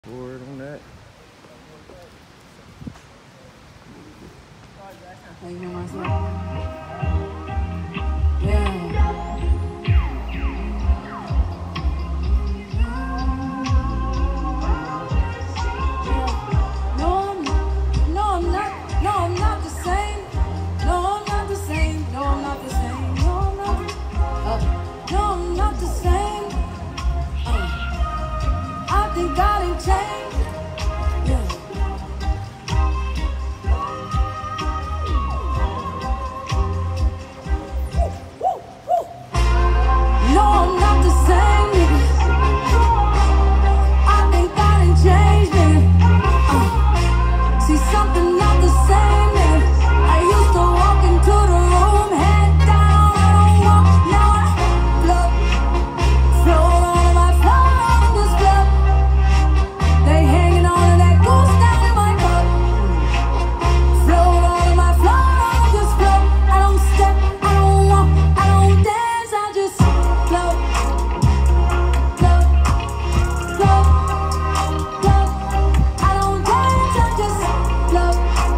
Word on that. You hear myself? Yeah. No, I'm not the same. No, I'm not the same. No, I'm not the same. No, I'm not. No, I'm not the same. I think God ain't changed. Yeah. No, I'm not the same, nigga. I think God ain't changed, nigga. See, something not the same, nigga. I used to walk into the room, head down, I don't walk, now I float on my float on this club. They hanging on to that goose down in my cup. Float on my float on this float. I don't step, I don't walk, I don't dance, I just float, float, float, float. I don't dance, I just float,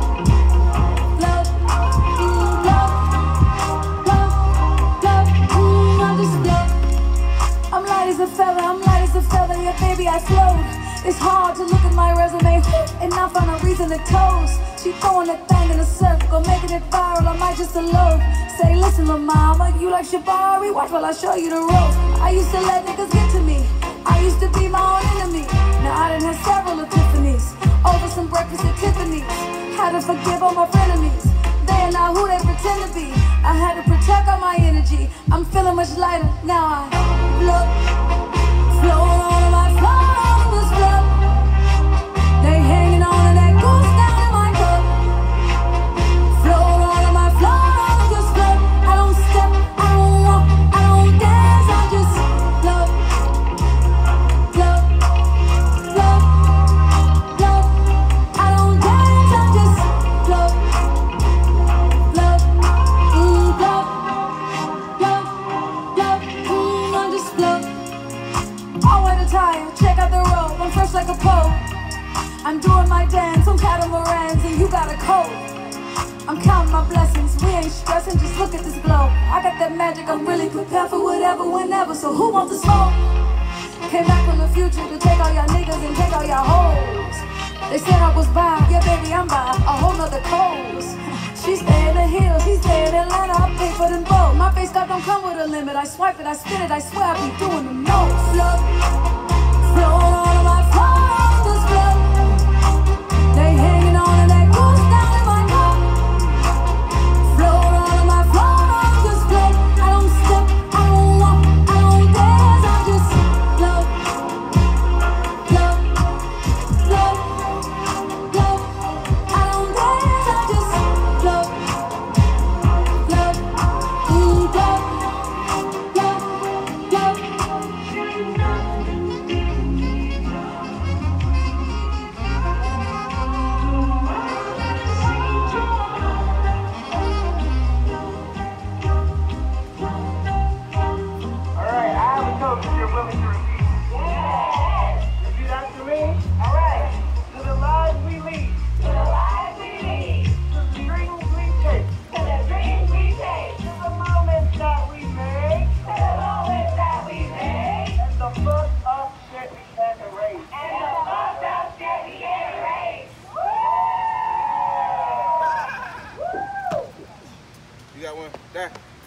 float, float, float, float. I just float. I'm light as a feather, I'm light as a feather, yeah baby I float. It's hard to look at my resume and not find a reason to toast. She throwing that thing in a circle, making it viral, I might just elope. Say listen lil' mama, you like Shabari, watch while I show you the ropes. I used to let niggas get to me, I used to be my own enemy. Now I done had several epiphanies, over some breakfast at Tiffany's. Had to forgive all my frenemies, they are not who they pretend to be. I had to protect all my energy, I'm feeling much lighter, now I float, float on my float on this float. They hanging on to that goose down in my cup. Float on my float on this float. I don't step, I don't walk, I don't dance, I just float, float, float, float. I don't dance, I just float, float, float, float, float. I just float. I'll wear the tire, check out the robe, I'm fresh like a pope. I'm doing my dance on catamarans and you got a coat. I'm counting my blessings, we ain't stressing, just look at this glow. I got that magic, I'm really prepared for whatever, whenever, so who wants to smoke? Came back from the future to take all y'all niggas and take all y'all hoes. They said I was by, yeah baby I'm by a whole nother coast. She stay in the hills, he stay in Atlanta, I pay for them both. My face card don't come with a limit, I swipe it, I spin it, I swear I be doing the most. Float, float on my float on this float. They hanging on to that goose down in my cup. Float on my float on this float. I don't step, I don't walk, I don't dance, I just float, float, float, float. I don't dance, I just float, float, float, All right, I have a toast if you're willing to repeat. Yes! Repeat after me. All right. To the lives we lead. To the lives we lead. To the dreams we take. To the dreams we take. To the moments that we make. To the moments that we make. And the fucked up shit we can't erase. And the fucked up shit we can't erase. Woo! You got one? There.